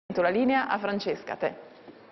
La linea a Francesca, te.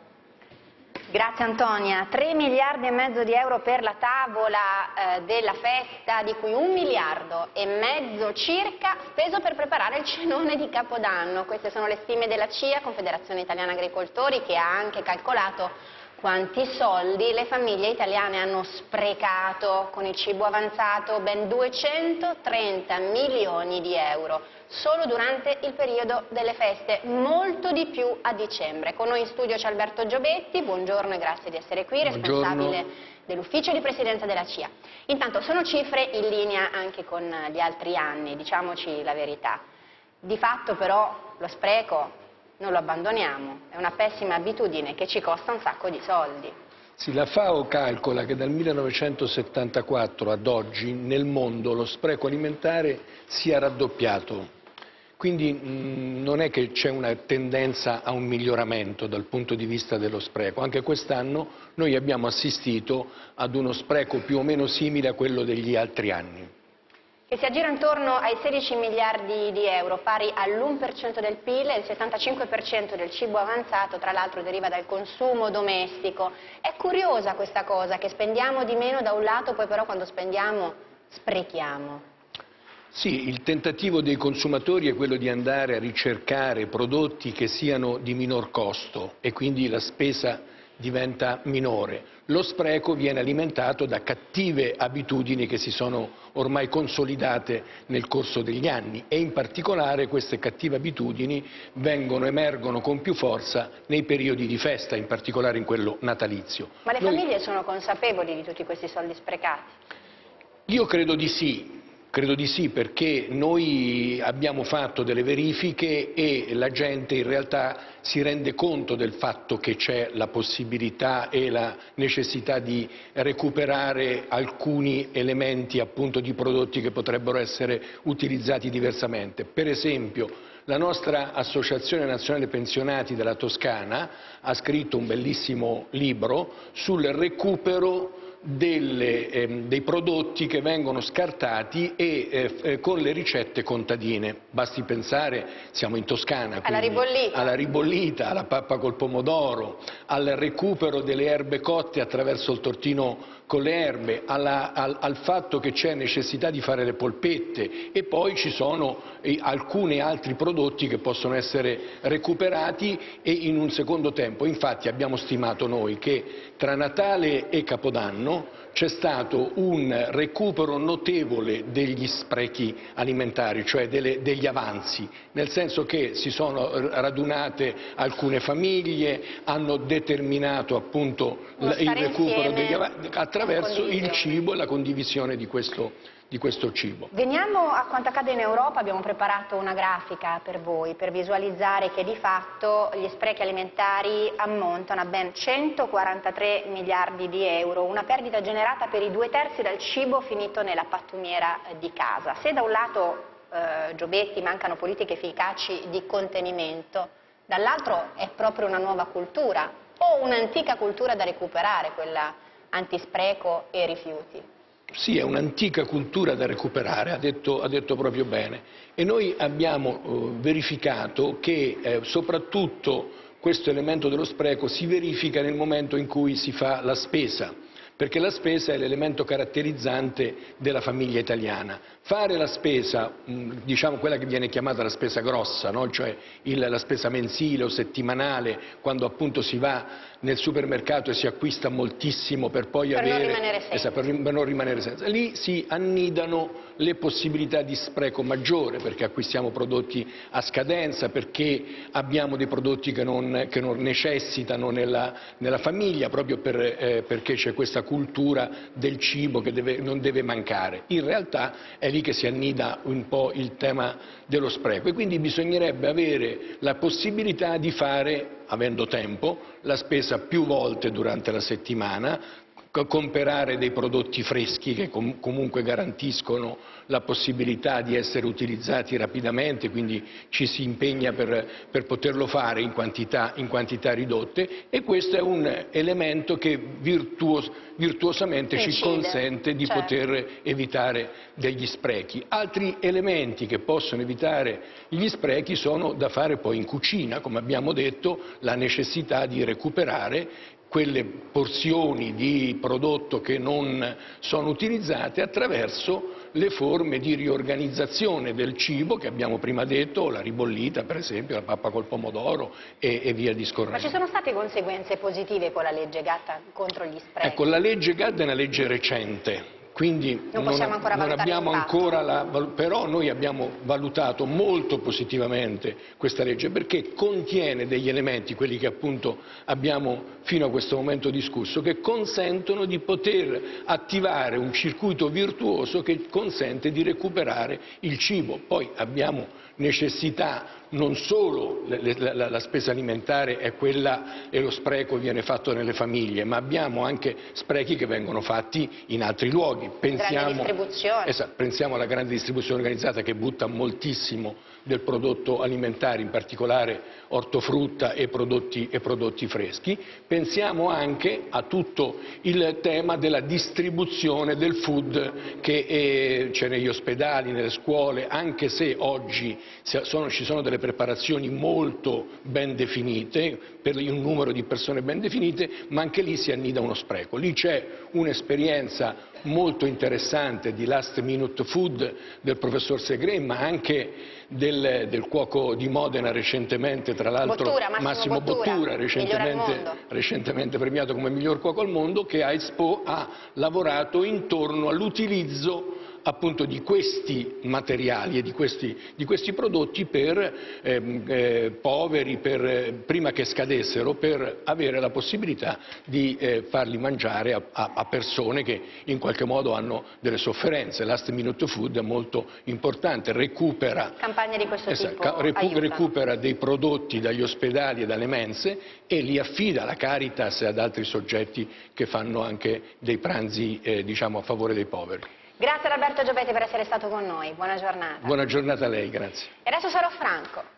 Grazie Antonia. 3 miliardi e mezzo di euro per la tavola della festa, di cui 1 miliardo e mezzo circa speso per preparare il cenone di Capodanno. Queste sono le stime della CIA, Confederazione Italiana Agricoltori, che ha anche calcolato quanti soldi le famiglie italiane hanno sprecato con il cibo avanzato, ben 230 milioni di euro, solo durante il periodo delle feste, molto di più a dicembre. Con noi in studio c'è Alberto Giobetti, buongiorno e grazie di essere qui, responsabile dell'ufficio di presidenza della CIA. Intanto sono cifre in linea anche con gli altri anni, diciamoci la verità. Di fatto però lo spreco non lo abbandoniamo, è una pessima abitudine che ci costa un sacco di soldi. Sì, la FAO calcola che dal 1974 ad oggi nel mondo lo spreco alimentare sia raddoppiato, quindi non è che c'è una tendenza a un miglioramento dal punto di vista dello spreco. Anche quest'anno noi abbiamo assistito ad uno spreco più o meno simile a quello degli altri anni. Che si aggira intorno ai 16 miliardi di euro, pari all'1% del PIL, e il 75% del cibo avanzato, tra l'altro, deriva dal consumo domestico. È curiosa questa cosa, che spendiamo di meno da un lato, poi però quando spendiamo sprechiamo. Sì, il tentativo dei consumatori è quello di andare a ricercare prodotti che siano di minor costo e quindi la spesa diventa minore. Lo spreco viene alimentato da cattive abitudini che si sono ormai consolidate nel corso degli anni e in particolare queste cattive abitudini emergono con più forza nei periodi di festa, in particolare in quello natalizio. Ma le famiglie sono consapevoli di tutti questi soldi sprecati? Io credo di sì. Credo di sì, perché noi abbiamo fatto delle verifiche e la gente in realtà si rende conto del fatto che c'è la possibilità e la necessità di recuperare alcuni elementi appunto di prodotti che potrebbero essere utilizzati diversamente. Per esempio, la nostra Associazione Nazionale Pensionati della Toscana ha scritto un bellissimo libro sul recupero dei prodotti che vengono scartati e con le ricette contadine. Basti pensare, siamo in Toscana, alla ribollita, alla pappa col pomodoro, al recupero delle erbe cotte attraverso il tortino con le erbe, al fatto che c'è necessità di fare le polpette e poi ci sono alcuni altri prodotti che possono essere recuperati e in un secondo tempo. Infatti abbiamo stimato noi che tra Natale e Capodanno c'è stato un recupero notevole degli sprechi alimentari, cioè degli avanzi, nel senso che si sono radunate alcune famiglie, hanno determinato appunto il recupero degli avanzi attraverso il cibo e la condivisione di questo cibo. Veniamo a quanto accade in Europa. Abbiamo preparato una grafica per voi per visualizzare che di fatto gli sprechi alimentari ammontano a ben 143 miliardi di euro, una perdita generata per i 2/3 dal cibo finito nella pattumiera di casa. Se da un lato, Giobetti, mancano politiche efficaci di contenimento, dall'altro è proprio una nuova cultura o un'antica cultura da recuperare, quella antispreco e rifiuti. Sì, è un'antica cultura da recuperare, ha detto proprio bene, e noi abbiamo verificato che soprattutto questo elemento dello spreco si verifica nel momento in cui si fa la spesa, perché la spesa è l'elemento caratterizzante della famiglia italiana. Fare la spesa, diciamo quella che viene chiamata la spesa grossa, no? Cioè la spesa mensile o settimanale, quando appunto si va nel supermercato e si acquista moltissimo per poi per non rimanere senza. Lì si annidano le possibilità di spreco maggiore, perché acquistiamo prodotti a scadenza, perché abbiamo dei prodotti che non necessitano nella famiglia, proprio perché c'è questa cultura del cibo che non deve mancare. In realtà è lì che si annida un po' il tema dello spreco e quindi bisognerebbe avere la possibilità di fare, avendo tempo, la spesa più volte durante la settimana, comprare dei prodotti freschi che comunque garantiscono la possibilità di essere utilizzati rapidamente, quindi ci si impegna per poterlo fare in quantità ridotte, e questo è un elemento che virtuosamente ci consente di poter evitare degli sprechi. Altri elementi che possono evitare gli sprechi sono da fare poi in cucina, come abbiamo detto, la necessità di recuperare quelle porzioni di prodotto che non sono utilizzate attraverso le forme di riorganizzazione del cibo che abbiamo prima detto, la ribollita per esempio, la pappa col pomodoro e via discorrendo. Ma ci sono state conseguenze positive con la legge Gatta contro gli sprechi? Ecco, la legge Gatta è una legge recente. Quindi non abbiamo ancora però noi abbiamo valutato molto positivamente questa legge perché contiene degli elementi, quelli che appunto abbiamo fino a questo momento discusso, che consentono di poter attivare un circuito virtuoso che consente di recuperare il cibo. Poi abbiamo necessità, non solo la spesa alimentare è quella e lo spreco viene fatto nelle famiglie, ma abbiamo anche sprechi che vengono fatti in altri luoghi. Pensiamo alla grande distribuzione organizzata che butta moltissimo del prodotto alimentare, in particolare ortofrutta e prodotti freschi. Pensiamo anche a tutto il tema della distribuzione del food che c'è negli ospedali, nelle scuole, anche se oggi ci sono delle preparazioni molto ben definite, per un numero di persone ben definite, ma anche lì si annida uno spreco. Lì c'è un'esperienza molto interessante di last minute food del professor Segre, ma anche del cuoco di Modena recentemente, tra l'altro Massimo Bottura, recentemente premiato come miglior cuoco al mondo, che a Expo ha lavorato intorno all'utilizzo appunto di questi materiali e di questi prodotti per poveri, prima che scadessero, per avere la possibilità di farli mangiare a persone che in qualche modo hanno delle sofferenze. Last minute food è molto importante, campagne di questo tipo recupera dei prodotti dagli ospedali e dalle mense e li affida alla Caritas e ad altri soggetti che fanno anche dei pranzi diciamo a favore dei poveri. Grazie ad Alberto Giobetti per essere stato con noi, buona giornata. Buona giornata a lei, grazie. E adesso sarò franco.